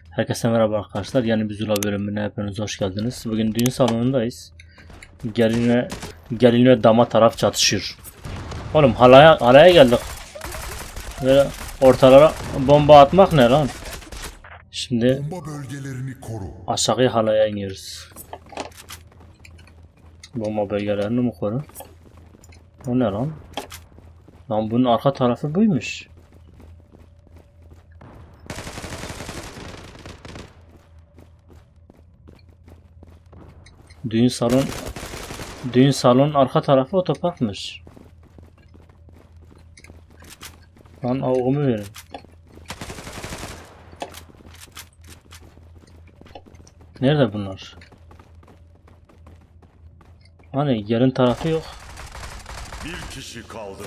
Herkese merhaba arkadaşlar. Yeni bir Zula bölümüne hepiniz hoş geldiniz. Bugün düğün salonundayız. Gelin ve dama taraf çatışıyor. Oğlum halaya geldik. Böyle ortalara bomba atmak ne lan? Şimdi Bomba bölgelerini koru. aşağıya halaya iniyoruz. Bomba bölgelerini mi koru? O ne lan? Lan bunun arka tarafı buymuş. Düğün salonun arka tarafı otoparkmış. Lan avuğumu verin. Nerede bunlar? Hani gelin tarafı yok. Bir kişi kaldı.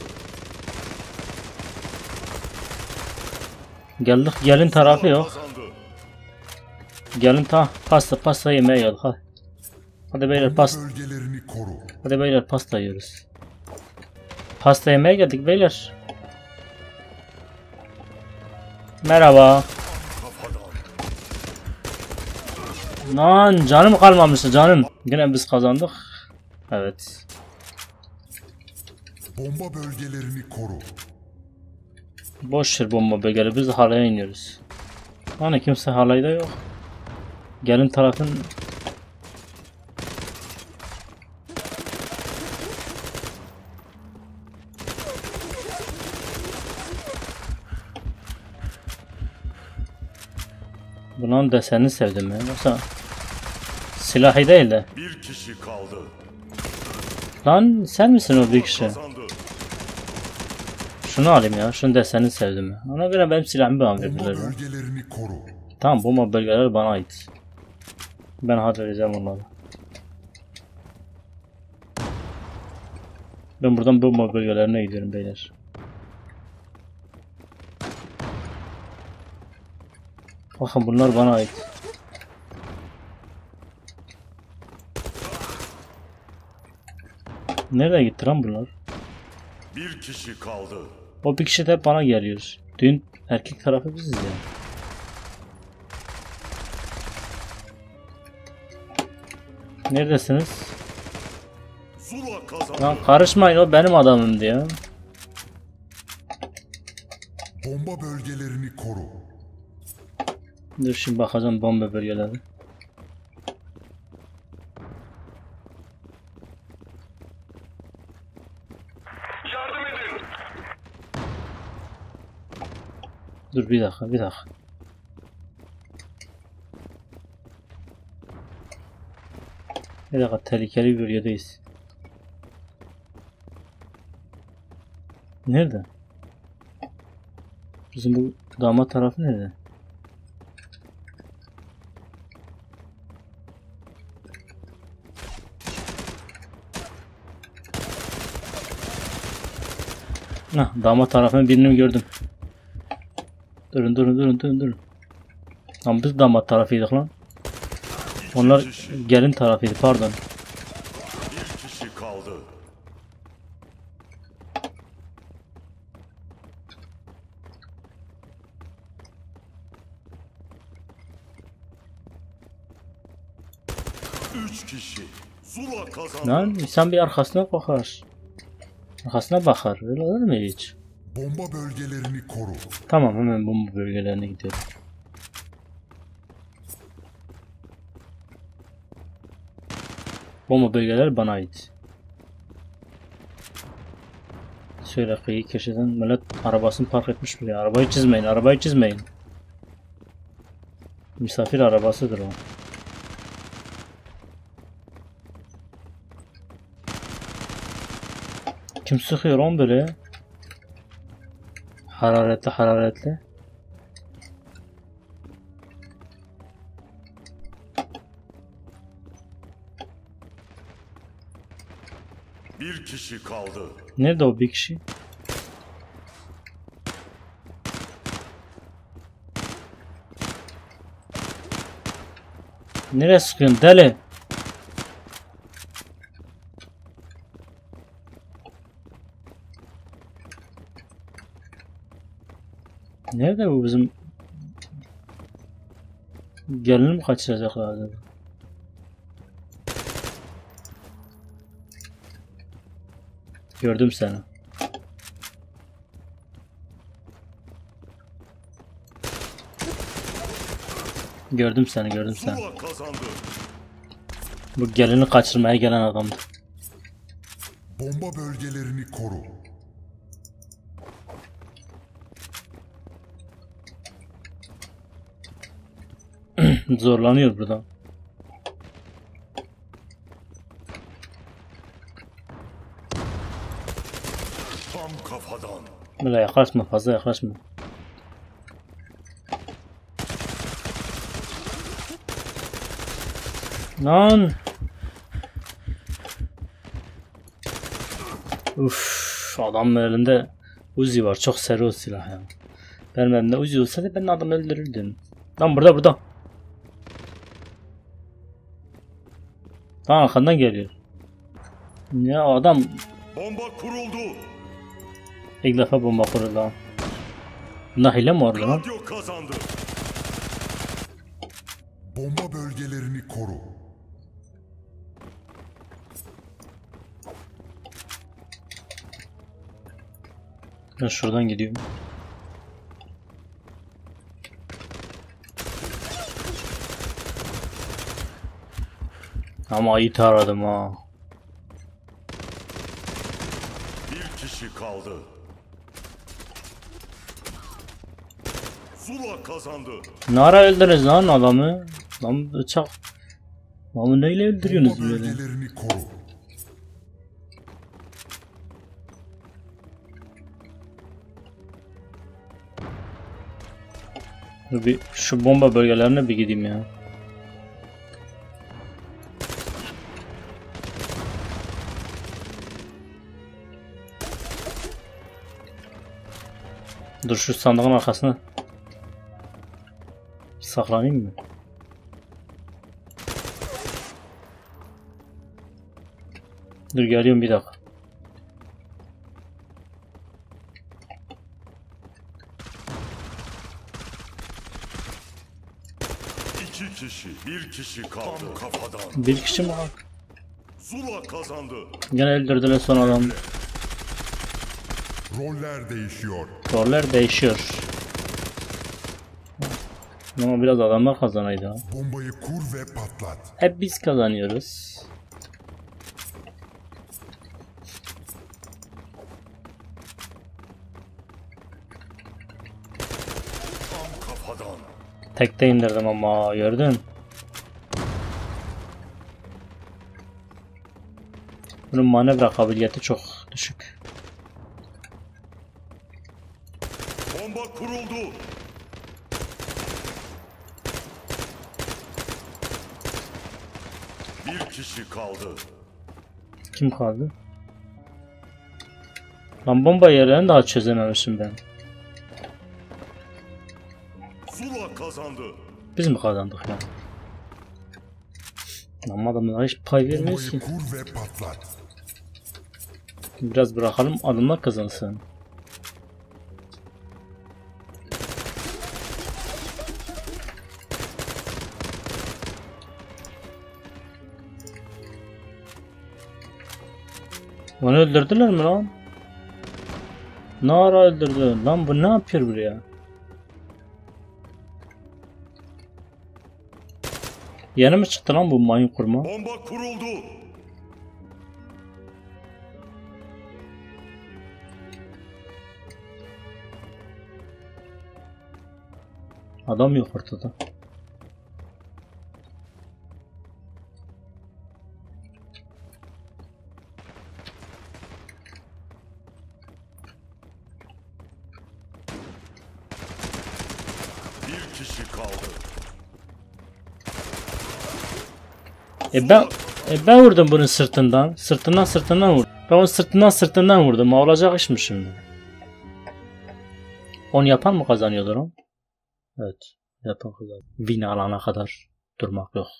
Geldik, gelin tarafı yok. Gelin pasta yemeye geldik. Hadi beyler Bomba bölgelerini koru. Hadi beyler pasta yiyoruz. Pasta yemeye geldik beyler. Merhaba. Lan canım kalmamıştı canım. Yine biz kazandık. Evet. Bomba bölgelerini koru. Boş ver bomba bölgeleri, biz halaya iniyoruz. Hani kimse halayda yok. Gelin tarafın bunun desenini sevdim ya. Yoksa silahı değil de. Bir kişi kaldı. Lan sen misin o bir kişi? Kazandı. Şunu alayım ya. Şunun desenini sevdim ya. Ona göre benim silahımı Bomba verdiler ya. bölgelerini koru. Tamam, bomba bölgeleri bana ait. Ben halledeceğim onları. Ben buradan bomba bölgelerine gidiyorum beyler. Bakın bunlar bana ait. Nereye gitti lan bunlar? Bir kişi kaldı. O bir kişi de hep bana geliyor. Dün erkek tarafı biziz ya. Neredesiniz? Zula kazandı. Lan karışmayın, o benim adamım diyor. Bomba bölgelerini koru. Dur şimdi bakacağım bomba bölgeleri. Yardım edin. Dur bir dakika. Bir dakika, tehlikeli bir bölgedeyiz. Nerede? Bizim bu damat tarafı nerede? Damat tarafının birini gördüm. Durun. Lan biz damat tarafıydık lan. Onlar gelin tarafıydı, pardon. Bir kişi kaldı. Üç kişi. Zula kazandı. Lan insan bir arkasına bakar. Öyle olur mu hiç? Bomba bölgelerini koru. Tamam, hemen bomba bölgelerine gidiyorum. Bomba bölgeleri bana ait. Şöyle kıyı köşeden millet arabasını park etmiş bile. Arabayı çizmeyin. Misafir arabasıdır o. Kim sıkıyor on böyle? Hararetli. Bir kişi kaldı. Nerede o bir kişi? Nereye sıkıyorsun deli? Nerede bu bizim? Gelini mi kaçıracaklar acaba? Gördüm seni. Gördüm seni, gördüm seni. Zula kazandı. Bu gelini kaçırmaya gelen adamdı. Bomba bölgelerini koru. Zorlanıyor burada. Tam kafadan. Böyle yaklaşma, fazla yaklaşma. Lan. Uf, adamın elinde Uzi var. Çok seri o silah ya. Benim elimde Uzi olsaydı ben adamı öldürürdüm. Lan burada. Lan arkandan geliyor. Ya adam Bomba kuruldu. ilk defa bomba kurdu lan. Bunda hile mi var lan? Radyo kazandı. Bomba bölgelerini koru. Ben şuradan gidiyorum. Ama iyi taradım ha. Bir kişi kaldı. Zula kazandı. Ne ara öldürürüz lan adamı? Lan bıçak. Lan neyle öldürüyorsunuz Bomba böyle? bölgelerini koru. Bir şu bomba bölgelerine bir gideyim ya. Dur şu sandığın arkasına saklanayım mı? Dur geliyorum bir dakika. İki kişi, bir kişi kaldı. Tam kafadan. Bir kişi mi var? Zula kazandı. Gene öldürdüler son adamı. Roller değişiyor. Roller değişiyor. Ama biraz adamlar kazanaydı ha. Bombayı kur ve patlat. Hep biz kazanıyoruz. Tam kafadan. Tekte indirdim ama gördün. Bunun manevra kabiliyeti çok düşük. Bomba kuruldu. Bir kişi kaldı. Kim kaldı? Lan bomba yerlerini daha çözememişim ben. Zula kazandı. Biz mi kazandık ya? Lan adamlar hiç pay vermiyoruz ki. Bombayı kur ve patlat. Biraz bırakalım adamlar kazansın. Onu öldürdüler mi lan? Ne ara öldürdü? Lan bu ne yapıyor buraya? Yeni mi çıktı lan bu mayın kurma? Bomba kuruldu. Adam yok ortada. Bir kişi kaldı. Ben vurdum bunun sırtından. Sırtından vurdum. Ben onun sırtından vurdum. Ha, olacak iş mi şimdi? Onu yapan mı kazanıyordur o? Evet. Yapan kazanıyor. Win alana kadar durmak yok.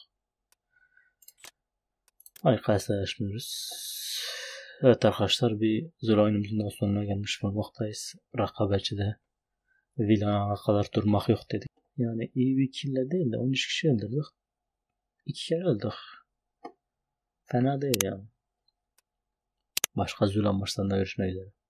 Arkadaşlar yaşmıyoruz. Evet arkadaşlar bir zor oyunumuzun daha sonuna gelmiş bulunmaktayız. Rekabetçide win alana kadar durmak yok dedik. Yani iyi bir kille değil de 13 kişi öldürdük. 2 kere öldük. Fena değil yani. Başka Zula maçlarında görüşmek üzere.